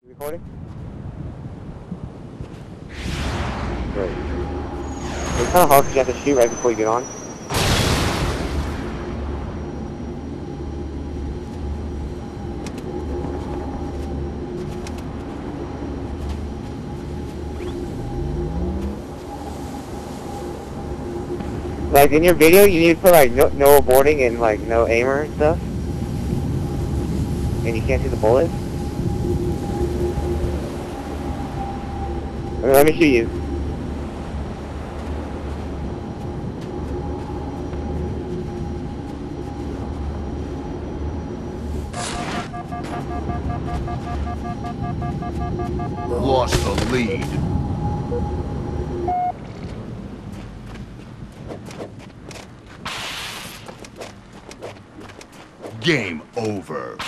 Recording? Great. It's kind of hard because you have to shoot right before you get on. Like in your video, you need to put like no aborting and like no aimer and stuff. And you can't see the bullets. Okay, let me shoot you. Lost the lead. Game over.